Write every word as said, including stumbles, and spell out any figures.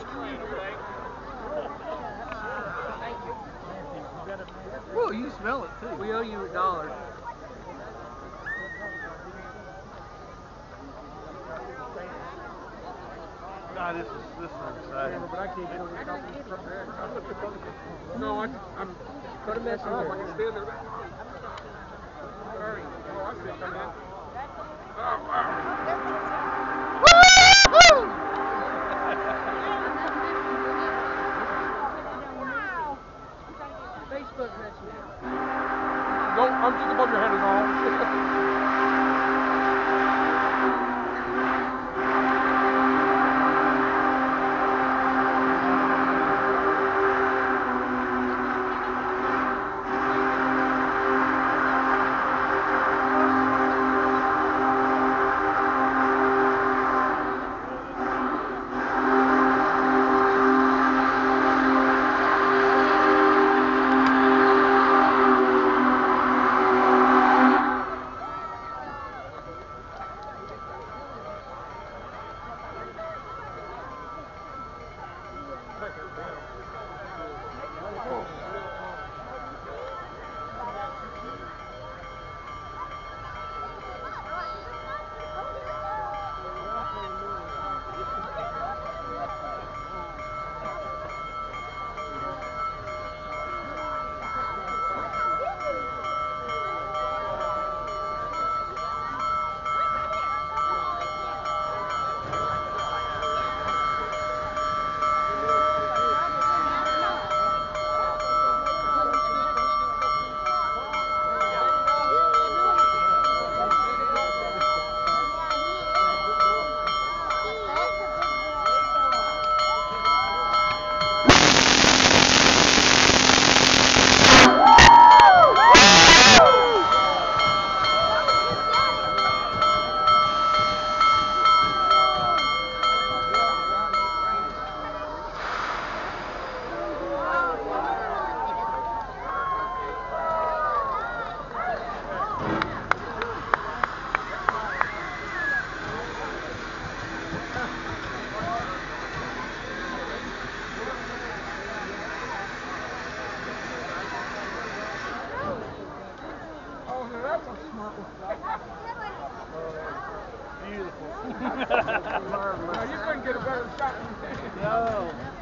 Well, you smell it too. We owe you a dollar. God, this is this is exciting. But I can't get over the top of this truck there. No, I, I'm put a message Oh, I can in. stand there. Hurry. Oh, I see it coming in. Oh, wow. Facebook message. No, I'm just above your head is all. Beautiful. No, you couldn't get a better shot than me. No.